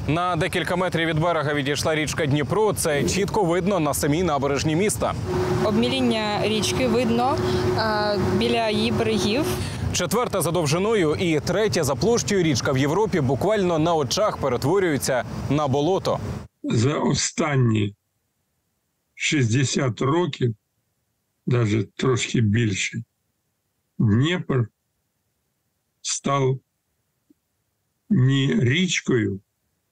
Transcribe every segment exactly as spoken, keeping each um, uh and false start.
На декілька метрів від берега відійшла річка Дніпро. Це чітко видно на самій набережній міста. Обміління річки видно а, біля її берегів. Четверта за довжиною і третя за площею річка в Європі буквально на очах перетворюється на болото. За останні шістдесят років, навіть трошки більше, Дніпро став не річкою,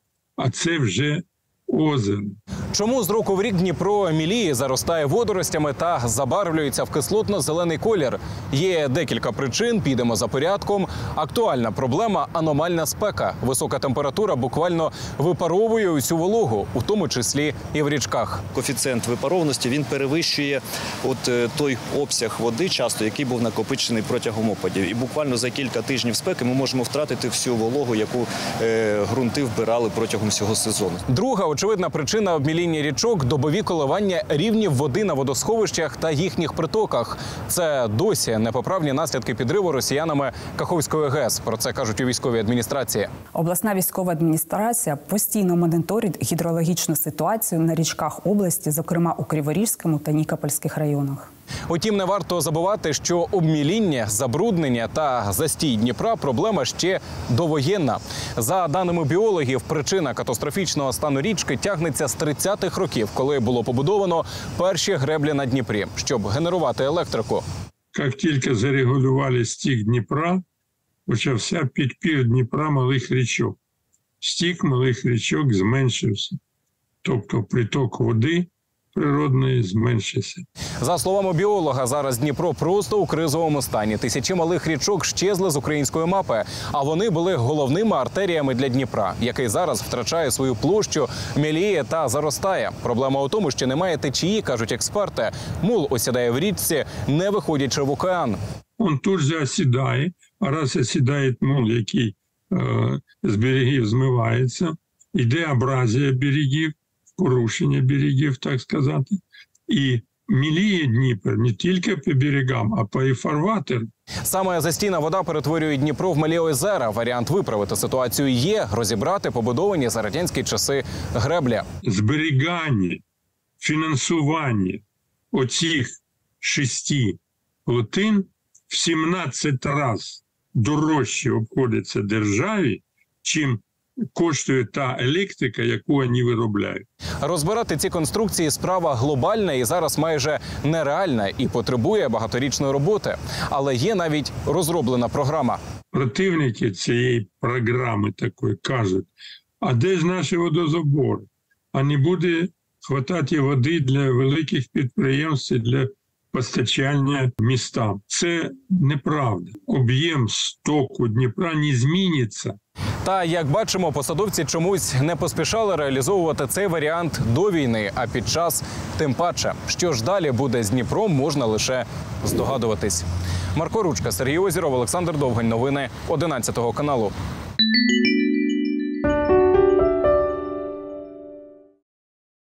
а це вже озеро. Чому з року в рік Дніпро міліє, заростає водоростями та забарвлюється в кислотно-зелений колір? Є декілька причин, підемо за порядком. Актуальна проблема – аномальна спека. Висока температура буквально випаровує усю вологу, у тому числі і в річках. Коефіцієнт випарованості, він перевищує от е, той обсяг води, часто який був накопичений протягом опадів. І буквально за кілька тижнів спеки ми можемо втратити всю вологу, яку е, ґрунти вбирали протягом всього сезону. Друга очевидна причина обміління річок – добові коливання рівнів води на водосховищах та їхніх притоках. Це досі непоправні наслідки підриву росіянами Каховської ГЕС. Про це кажуть у військовій адміністрації. Обласна військова адміністрація постійно моніторить гідрологічну ситуацію на річках області, зокрема у Криворізькому та Нікопольських районах. Утім, не варто забувати, що обміління, забруднення та застій Дніпра – проблема ще довоєнна. За даними біологів, причина катастрофічного стану річки тягнеться з тридцятих років, коли було побудовано перші греблі на Дніпрі, щоб генерувати електрику. Як тільки зарегулювали стік Дніпра, почався підпір Дніпра малих річок. Стік малих річок зменшився, тобто приток води природної зменшився. За словами біолога, зараз Дніпро просто у кризовому стані. Тисячі малих річок щезли з української мапи, а вони були головними артеріями для Дніпра, який зараз втрачає свою площу, міліє та заростає. Проблема у тому, що немає течії, кажуть експерти. Мул осідає в річці, не виходячи в океан. Він тут же осідає, а раз осідає мул, який е, з берегів змивається, йде абразія берегів, порушення берегів, так сказати. І міліє Дніпро не тільки по берегам, а по і фарватеру. Саме застійна вода перетворює Дніпро в малі озера. Варіант виправити ситуацію є – розібрати побудовані за радянські часи греблі. Зберігання, фінансування оцих шести плотин в сімнадцять разів дорожче обходиться державі, чим коштує та електрика, яку вони виробляють. Розбирати ці конструкції – справа глобальна і зараз майже нереальна і потребує багаторічної роботи. Але є навіть розроблена програма. Противники цієї програми такої кажуть, а де ж наші водозабори? А не буде хватати води для великих підприємств, для постачання містам. Це неправда. Об'єм стоку Дніпра не зміниться. Та, як бачимо, посадовці чомусь не поспішали реалізовувати цей варіант до війни, а під час тим паче. Що ж далі буде з Дніпром, можна лише здогадуватись. Марко Ручка, Сергій Озеров, Олександр Довгань. Новини одинадцятого каналу.